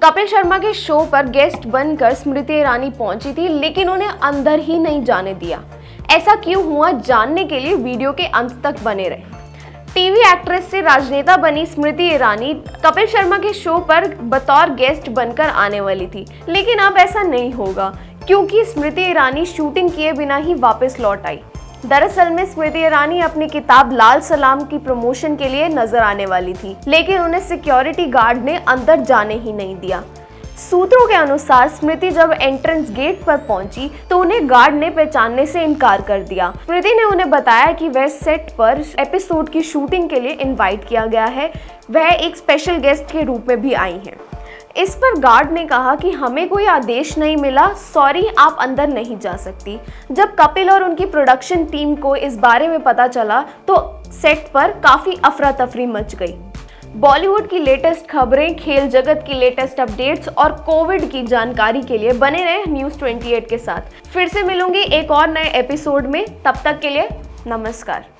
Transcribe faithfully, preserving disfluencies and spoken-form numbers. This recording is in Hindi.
कपिल शर्मा के शो पर गेस्ट बनकर स्मृति ईरानी पहुंची थी, लेकिन उन्हें अंदर ही नहीं जाने दिया। ऐसा क्यों हुआ, जानने के लिए वीडियो के अंत तक बने रहे। टीवी एक्ट्रेस से राजनेता बनी स्मृति ईरानी कपिल शर्मा के शो पर बतौर गेस्ट बनकर आने वाली थी, लेकिन अब ऐसा नहीं होगा क्योंकि स्मृति ईरानी शूटिंग किए बिना ही वापस लौट आई। दरअसल में स्मृति ईरानी अपनी किताब लाल सलाम की प्रमोशन के लिए नजर आने वाली थी, लेकिन उन्हें सिक्योरिटी गार्ड ने अंदर जाने ही नहीं दिया। सूत्रों के अनुसार स्मृति जब एंट्रेंस गेट पर पहुंची तो उन्हें गार्ड ने पहचानने से इनकार कर दिया। स्मृति ने उन्हें बताया कि वह सेट पर एपिसोड की शूटिंग के लिए इनवाइट किया गया है, वह एक स्पेशल गेस्ट के रूप में भी आई हैं। इस पर गार्ड ने कहा कि हमें कोई आदेश नहीं मिला, सॉरी आप अंदर नहीं जा सकती। जब कपिल और उनकी प्रोडक्शन टीम को इस बारे में पता चला तो सेट पर काफ़ी अफरा तफरी मच गई। बॉलीवुड की लेटेस्ट खबरें, खेल जगत की लेटेस्ट अपडेट्स और कोविड की जानकारी के लिए बने रहे न्यूज़ अट्ठाईस के साथ। फिर से मिलूंगी एक और नए एपिसोड में, तब तक के लिए नमस्कार।